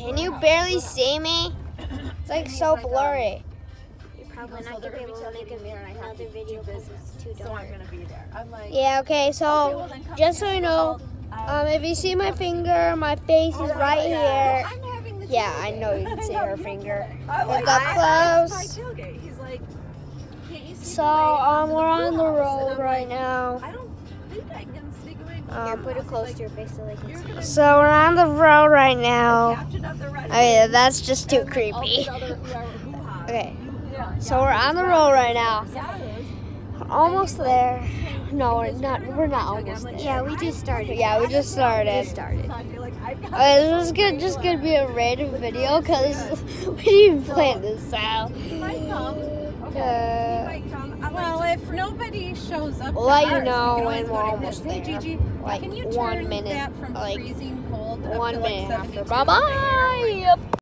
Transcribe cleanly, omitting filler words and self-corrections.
Can you barely see me? It's like so blurry. You're probably not gonna be able to make another video because it's too dark. So I'm gonna be there. I'm like, Yeah, okay, so just so you know, if you see my finger, my face is right here. Yeah, I know you can see her finger. Look up close. He's like, So, we're on the road right now. I don't think I can sneak away. Here, put it close to your face so they can see. So we're on the road right now. Oh yeah, that's just too creepy. Okay, so we're on the road right now. We're almost there. No, we're not. We're not almost there. Yeah, we just started. Yeah, we just started. Okay, this is just gonna be a random video because we didn't even plan this out. Well, if nobody shows up, We'll let you ours, know we can when always we're go to almost his. Hey, there. Gigi, Like can you 1 turn minute, that from like freezing cold up 1 to like minute after. 72? Bye bye.